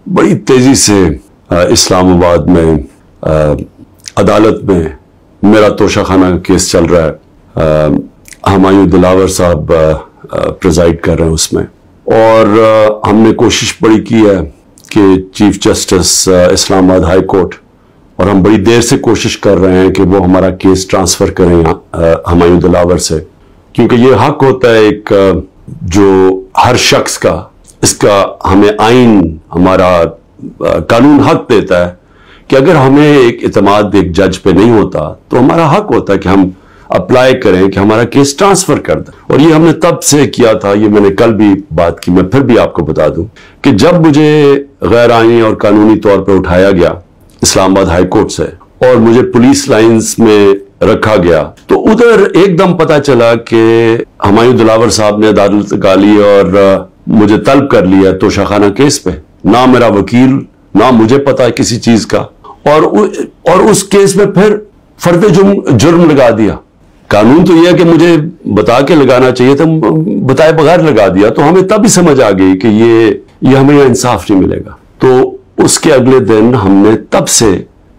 बड़ी तेजी से इस्लामाबाद में अदालत में मेरा तोशाखाना का केस चल रहा है। हुमायूं दिलावर साहब प्रिजाइड कर रहे हैं उसमें, और हमने कोशिश बड़ी की है कि chief justice Islamabad high court, और हम बड़ी देर से कोशिश कर रहे हैं कि वो हमारा केस ट्रांसफर करें हुमायूं दिलावर से, क्योंकि ये हक होता है एक जो हर शख्स का, इसका हमें आइन, हमारा कानून हक देता है कि अगर हमें एक इत्मीनान एक जज पे नहीं होता तो हमारा हक होता है कि हम अप्लाई करें कि हमारा केस ट्रांसफर कर दें। और ये हमने तब से किया था, ये मैंने कल भी बात की, मैं फिर भी आपको बता दूं कि जब मुझे गैर आईनी और कानूनी तौर पर उठाया गया इस्लामाबाद हाई कोर्ट से और मुझे पुलिस लाइंस में रखा गया, तो उधर एकदम पता चला कि हुमायूं दिलावर साहब ने अदालत गाली और मुझे तलब कर लिया तोशाखाना केस पे। ना मेरा वकील, ना मुझे पता है किसी चीज का, और उस केस में फिर फर्द जुर्म लगा दिया। कानून तो यह है कि मुझे बता के लगाना चाहिए था, बताए बगैर लगा दिया, तो हमें तब ही समझ आ गई कि ये हमें इंसाफ नहीं मिलेगा। तो उसके अगले दिन हमने तब से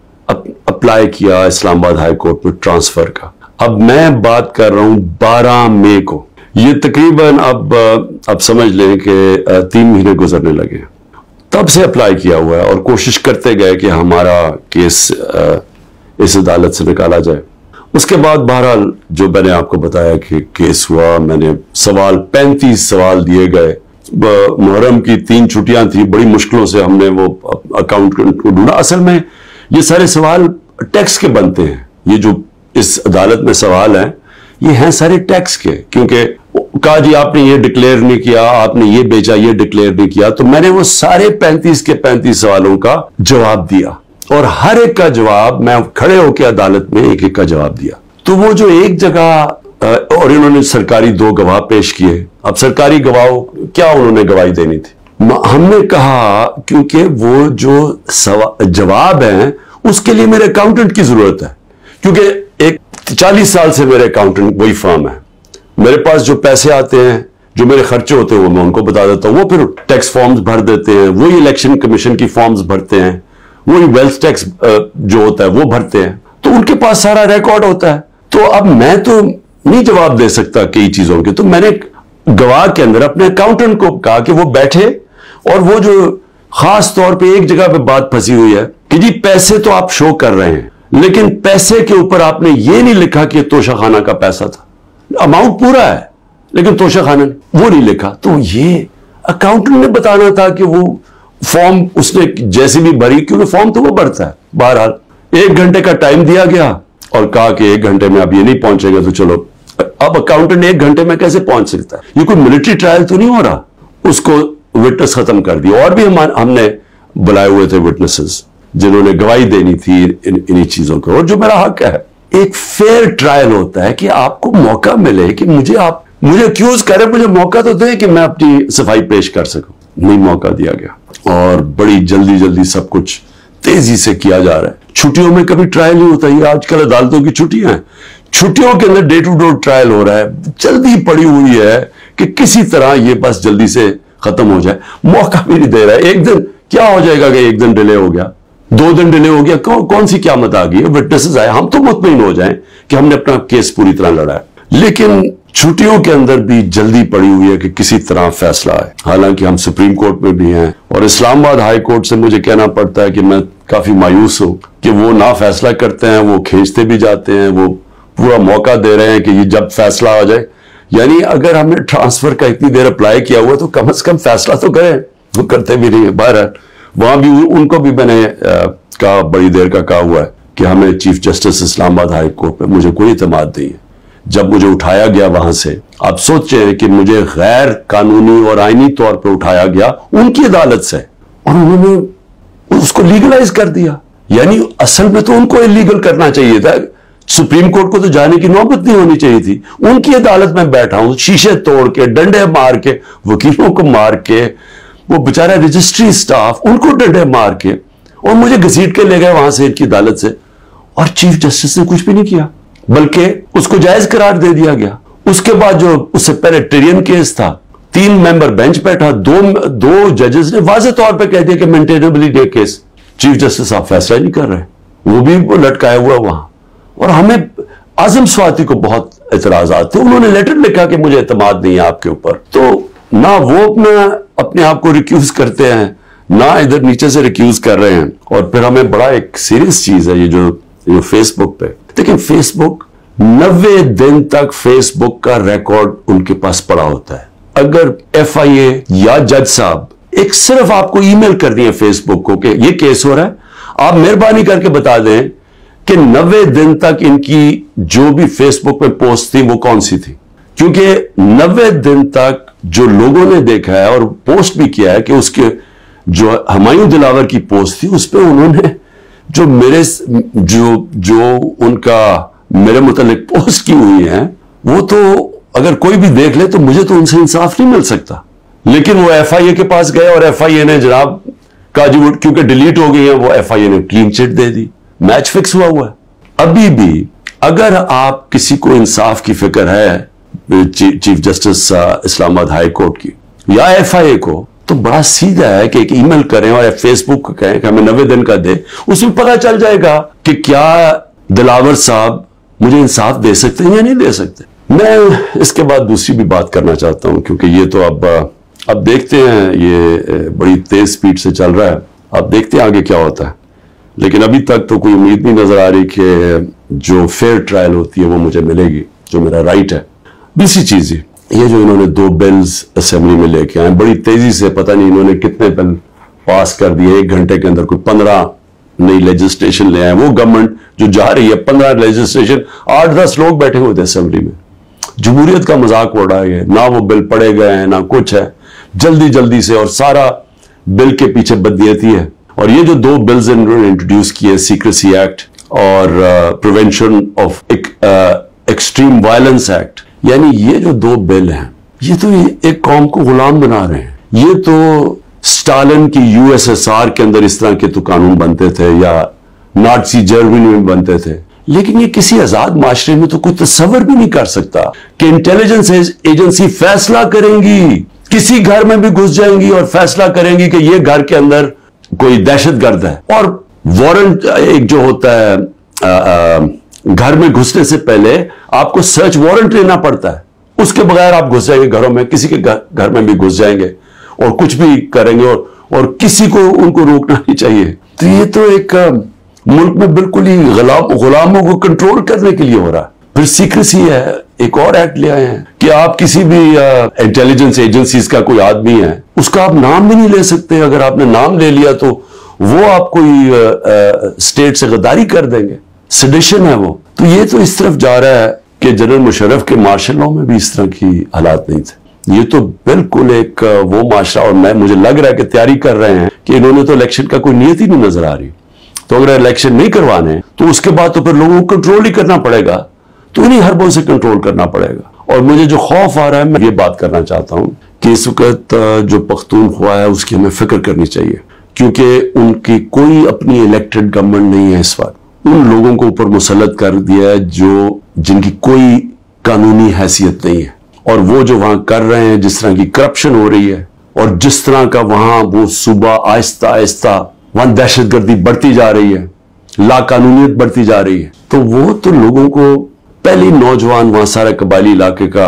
अप्लाई किया इस्लामाबाद हाई कोर्ट में ट्रांसफर का। अब मैं बात कर रहा हूं 12 मई को, ये तकरीबन अब समझ लें कि 3 महीने गुजरने लगे। तब से अप्लाई किया हुआ है और कोशिश करते गए कि हमारा केस इस अदालत से निकाला जाए। उसके बाद बहरहाल जो मैंने आपको बताया कि केस हुआ, मैंने 35 सवाल दिए गए। मुहर्रम की 3 छुट्टियां थी, बड़ी मुश्किलों से हमने वो अकाउंटेंट को ढूंढा। असल में ये सारे सवाल टैक्स के बनते हैं, ये जो इस अदालत में सवाल हैं ये हैं सारे टैक्स के, क्योंकि कहा जी आपने ये डिक्लेयर नहीं किया, आपने ये बेचा, ये डिक्लेयर नहीं किया। तो मैंने वो सारे 35 के 35 सवालों का जवाब दिया, और हर एक का जवाब मैं खड़े होकर अदालत में एक एक का जवाब दिया। तो वो जो एक जगह और इन्होंने सरकारी 2 गवाह पेश किए। अब सरकारी गवाह क्या उन्होंने गवाही देनी थी, हमने कहा क्योंकि वो जो जवाब है उसके लिए मेरे अकाउंटेंट की जरूरत है, क्योंकि एक 40 साल से मेरे अकाउंटेंट वही फर्म है। मेरे पास जो पैसे आते हैं, जो मेरे खर्चे होते हैं, वो मैं उनको बता देता हूँ, वो फिर टैक्स फॉर्म्स भर देते हैं, वही इलेक्शन कमीशन की फॉर्म्स भरते हैं, वही वेल्थ टैक्स जो होता है वो भरते हैं, तो उनके पास सारा रिकॉर्ड होता है। तो अब मैं तो नहीं जवाब दे सकता कई चीजों के, तो मैंने गवाह के अंदर अपने अकाउंटेंट को कहा कि वो बैठे, और वो जो खास तौर पे एक जगह पे बात फंसी हुई है कि जी पैसे तो आप शो कर रहे हैं, लेकिन पैसे के ऊपर आपने ये नहीं लिखा कि तोशाखाना का पैसा था। अमाउंट पूरा है लेकिन तोशाखाना वो नहीं लिखा। तो ये अकाउंटेंट ने बताना था कि वो फॉर्म उसने जैसे भी भरी, क्योंकि फॉर्म तो वो भरता है। बहरहाल 1 घंटे का टाइम दिया गया और कहा कि 1 घंटे में अब ये नहीं पहुंचेगा तो चलो। अब अकाउंटेंट 1 घंटे में कैसे पहुंच सकता है, ये कोई मिलिट्री ट्रायल तो नहीं हो रहा। उसको विटनेस खत्म कर दिया, और भी हमने बुलाए हुए थे विटनेसेस जिन्होंने गवाही देनी थी इन्हीं चीजों को, और जो मेरा हक है। एक फेयर ट्रायल होता है कि आपको मौका मिले कि मुझे अक्यूज करे, मुझे मौका तो दे कि मैं अपनी सफाई पेश कर सकूं। नहीं मौका दिया गया, और बड़ी जल्दी सब कुछ तेजी से किया जा रहा है। छुट्टियों में कभी ट्रायल नहीं होता, ये आजकल अदालतों की छुट्टियां हैं, छुट्टियों के अंदर डे टू डे ट्रायल हो रहा है। जल्दी पड़ी हुई है कि किसी तरह ये बस जल्दी से खत्म हो जाए, मौका भी नहीं दे रहा है। एक दिन क्या हो जाएगा कि 1 दिन डिले हो गया, 2 दिन डिले हो गया, कौन सी क्यामत आ गई, विटनेसेस आए, हम तो मुतमईन हो जाएं कि हमने अपना केस पूरी तरह लड़ा है। लेकिन छुट्टियों के अंदर भी जल्दी पड़ी हुई है कि किसी तरह फैसला आए। हालांकि हम सुप्रीम कोर्ट में भी हैं, और इस्लामाबाद हाई कोर्ट से मुझे कहना पड़ता है कि मैं काफी मायूस हूं कि वो ना फैसला करते हैं, वो खींचते भी जाते हैं, वो पूरा मौका दे रहे हैं कि ये जब फैसला आ जाए। यानी अगर हमने ट्रांसफर का इतनी देर अप्लाई किया हुआ तो कम से कम फैसला तो करें, वो करते भी नहीं है। बहरहाल वहां भी उनको भी मैंने कहा, बड़ी देर का कहा हुआ है कि हमें chief justice Islamabad high court पे मुझे कोई इत्मीनान नहीं है। जब मुझे उठाया गया वहां से, आप सोचें कि मुझे गैर कानूनी और आईनी तौर पे उठाया गया उनकी अदालत से, और उन्होंने उसको लीगलाइज कर दिया। यानी असल में तो उनको इलीगल करना चाहिए था, सुप्रीम कोर्ट को तो जाने की नौबत नहीं होनी चाहिए थी। उनकी अदालत में बैठा हूं, शीशे तोड़ के, डंडे मार के, वकीलों को मार के, वो बेचारा रजिस्ट्री स्टाफ उनको डंडे मार के, और मुझे घसीट के ले गए वहां से इनकी अदालत से, और चीफ जस्टिस ने कुछ भी नहीं किया, बल्कि उसको जायज करार दे दिया गया। उसके बाद जो उससे पहले टेरियन केस था, 3 मेंबर बेंच बैठा, दो जजेस ने वाज़ेह तौर पे कह दिया कि मेंटेनेबिलिटी केस, चीफ जस्टिस साहब फैसला नहीं कर रहे, वो भी लटकाया हुआ वहां। और हमें आजम स्वाति को बहुत एतराजात थे, उन्होंने लेटर लिखा कि मुझे एतमाद नहीं है आपके ऊपर। तो ना वो अपने आप को रिक्यूज करते हैं, ना इधर नीचे से रिक्यूज कर रहे हैं। और फिर हमें बड़ा एक सीरियस चीज है ये जो फेसबुक पे, लेकिन फेसबुक 90 दिन तक फेसबुक का रिकॉर्ड उनके पास पड़ा होता है। अगर FIA या जज साहब एक सिर्फ आपको ईमेल कर दिए फेसबुक को कि ये केस हो रहा है, आप मेहरबानी करके बता दें कि 90 दिन तक इनकी जो भी फेसबुक पे पोस्ट थी वो कौन सी थी, क्योंकि 90 दिन तक जो लोगों ने देखा है और पोस्ट भी किया है कि उसके जो हुमायूं दिलावर की पोस्ट थी उस पर उन्होंने जो उनका मेरे मुतालिक पोस्ट की हुई है, वो तो अगर कोई भी देख ले तो मुझे तो उनसे इंसाफ नहीं मिल सकता। लेकिन वो FIA के पास गए और FIA ने जनाब काजूवुड क्योंकि डिलीट हो गई है, वो FIA ने क्लीन चिट दे दी, मैच फिक्स हुआ हुआ है। अभी भी अगर आप किसी को इंसाफ की फिक्र है chief justice Islamabad high court की या FIA को, तो बड़ा सीधा है कि एक ईमेल करें और फेसबुक को कहें कि हमें 90 दिन का दे, उसमें पता चल जाएगा कि क्या दिलावर साहब मुझे इंसाफ दे सकते हैं या नहीं दे सकते। मैं इसके बाद दूसरी भी बात करना चाहता हूं, क्योंकि ये तो अब देखते हैं, ये बड़ी तेज स्पीड से चल रहा है, अब देखते हैं आगे क्या होता है। लेकिन अभी तक तो कोई उम्मीद नहीं नजर आ रही कि जो फेयर ट्रायल होती है वो मुझे मिलेगी, जो मेरा राइट है। दूसरी चीज ये जो इन्होंने 2 बिल्स असेंबली में लेके आए बड़ी तेजी से, पता नहीं इन्होंने कितने बिल पास कर दिए, 1 घंटे के अंदर कोई 15 नई लेजिस्लेशन ले आए। वो गवर्नमेंट जो जा रही है 15 लेजिस्लेशन, 8-10 लोग बैठे हुए थे असेंबली में, जमहूरियत का मजाक उड़ा है, ना वो बिल पढ़े गए हैं ना कुछ है, जल्दी जल्दी से, और सारा बिल के पीछे बदनीयती है। और ये जो 2 बिल्स इन्होंने इंट्रोड्यूस किए, सीक्रेसी एक्ट और prevention of extreme violence act, यानी ये जो 2 बिल हैं, ये तो एक कौम को गुलाम बना रहे हैं। ये तो स्टालिन की USSR के अंदर इस तरह के तो कानून बनते थे, या नाज़ी जर्मनी में बनते थे, लेकिन ये किसी आजाद माशरे में तो कोई तस्वर भी नहीं कर सकता कि इंटेलिजेंस एजेंसी फैसला करेंगी, किसी घर में भी घुस जाएंगी और फैसला करेंगी कि ये घर के अंदर कोई दहशतगर्द है। और वारंट एक जो होता है, घर में घुसने से पहले आपको सर्च वारंट लेना पड़ता है, उसके बगैर आप घुस जाएंगे घरों में, किसी के घर में भी घुस जाएंगे और कुछ भी करेंगे, और किसी को उनको रोकना नहीं चाहिए। तो ये तो एक मुल्क में बिल्कुल ही गुलामों को कंट्रोल करने के लिए हो रहा है। फिर सीक्रेसी है, एक और एक्ट ले आए हैं कि आप किसी भी इंटेलिजेंस एजेंसीज का कोई आदमी है, उसका आप नाम भी नहीं ले सकते। अगर आपने नाम ले लिया तो वो आप कोई स्टेट से गद्दारी कर देंगे, सेडिशन है वो। तो ये तो इस तरफ जा रहा है कि जनरल मुशर्रफ के मार्शल लॉ में भी इस तरह की हालात नहीं थे। ये तो बिल्कुल एक वो माशरा, और मुझे लग रहा है कि तैयारी कर रहे हैं कि इन्होंने तो इलेक्शन का कोई नियत ही नहीं नजर आ रही। तो अगर इलेक्शन नहीं करवाने तो उसके बाद तो फिर लोगों को कंट्रोल ही करना पड़ेगा, तो इन्हीं हरबों से कंट्रोल करना पड़ेगा। और मुझे जो खौफ आ रहा है, मैं ये बात करना चाहता हूं कि इस वक्त जो पख्तूनख्वा है उसकी हमें फिक्र करनी चाहिए, क्योंकि उनकी कोई अपनी इलेक्टेड गवर्नमेंट नहीं है। इस वक्त उन लोगों को ऊपर मुसल्लत कर दिया है जिनकी कोई कानूनी हैसियत नहीं है, और वो जो वहां कर रहे हैं, जिस तरह की करप्शन हो रही है और जिस तरह का वहां वो सूबा आहिस्ता आहिस्ता वहां दहशतगर्दी बढ़ती जा रही है, लाकानूनियत बढ़ती जा रही है, तो वो तो लोगों को पहली नौजवान वहां सारे कबायली इलाके का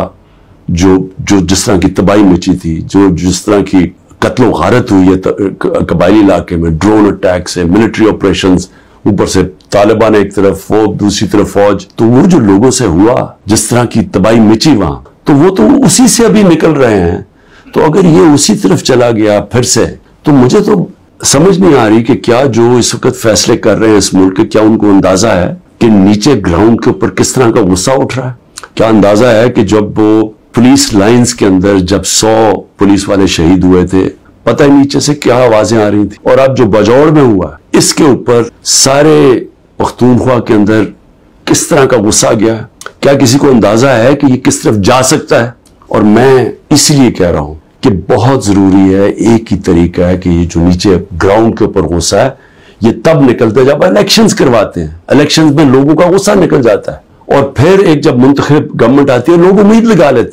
जो जिस तरह की तबाही मची थी, जिस तरह की कत्लो गारत हुई है कबायली इलाके में, ड्रोन अटैक से, मिलिट्री ऑपरेशंस, ऊपर से तालिबान एक तरफ, वो दूसरी तरफ फौज, तो वो जो लोगों से हुआ, जिस तरह की तबाही मची वहां, तो वो तो उसी से अभी निकल रहे हैं। तो अगर ये उसी तरफ चला गया फिर से, तो मुझे तो समझ नहीं आ रही कि क्या जो इस वक्त फैसले कर रहे हैं इस मुल्क के, क्या उनको अंदाजा है कि नीचे ग्राउंड के ऊपर किस तरह का गुस्सा उठ रहा है? क्या अंदाजा है कि जब वो पुलिस लाइंस के अंदर जब 100 पुलिस वाले शहीद हुए थे, पता है नीचे से क्या आवाजें आ रही थी? और अब जो बजौड़ में हुआ, इसके ऊपर सारे पख्तूनख्वा के अंदर किस तरह का गुस्सा गया? क्या किसी को अंदाजा है कि ये किस तरफ जा सकता है? और मैं इसलिए कह रहा हूं कि बहुत जरूरी है, एक ही तरीका है कि ये जो नीचे ग्राउंड के ऊपर गुस्सा है, ये तब निकलता है जब इलेक्शंस करवाते हैं। इलेक्शंस में लोगों का गुस्सा निकल जाता है, और फिर एक जब मुंतखब गवर्नमेंट आती है, लोग उम्मीद लगा लेते हैं,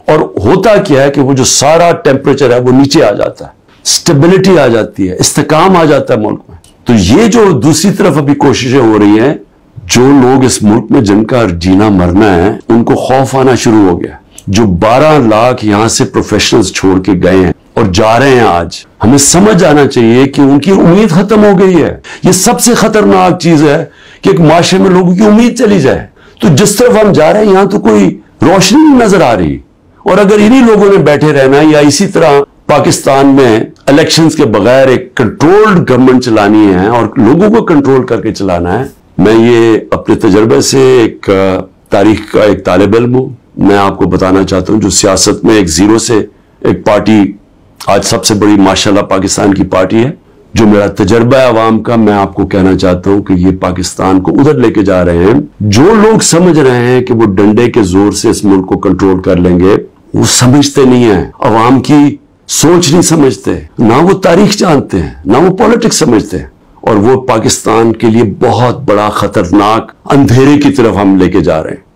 और होता क्या है कि वो जो सारा टेम्परेचर है वो नीचे आ जाता है, स्टेबिलिटी आ जाती है, इस्तेकाम आ जाता है मुल्क में। तो ये जो दूसरी तरफ अभी कोशिशें हो रही हैं, जो लोग इस मुल्क में जिनका जीना मरना है उनको खौफ आना शुरू हो गया। जो 12 लाख यहां से प्रोफेशनल्स छोड़ के गए हैं और जा रहे हैं, आज हमें समझ आना चाहिए कि उनकी उम्मीद खत्म हो गई है। ये सबसे खतरनाक चीज है कि एक माशरे में लोगों की उम्मीद चली जाए। तो जिस तरफ हम जा रहे हैं यहां तो कोई रोशनी नहीं नजर आ रही, और अगर इन्हीं लोगों ने बैठे रहना या इसी तरह पाकिस्तान में इलेक्शंस के बगैर एक कंट्रोल्ड गवर्नमेंट चलानी है और लोगों को कंट्रोल करके चलाना है। मैं ये अपने तजर्बे से एक तारीख का एक तालिब इल्म हूं, मैं आपको बताना चाहता हूं, जो सियासत में एक जीरो से एक पार्टी आज सबसे बड़ी माशाल्लाह पाकिस्तान की पार्टी है। जो मेरा तजर्बा है अवाम का, मैं आपको कहना चाहता हूं कि ये पाकिस्तान को उधर लेके जा रहे हैं। जो लोग समझ रहे हैं कि वो डंडे के जोर से इस मुल्क को कंट्रोल कर लेंगे, वो समझते नहीं है, अवाम की सोच नहीं समझते, ना वो तारीख जानते हैं, ना वो पॉलिटिक्स समझते हैं, और वो पाकिस्तान के लिए बहुत बड़ा खतरनाक अंधेरे की तरफ हम लेके जा रहे हैं।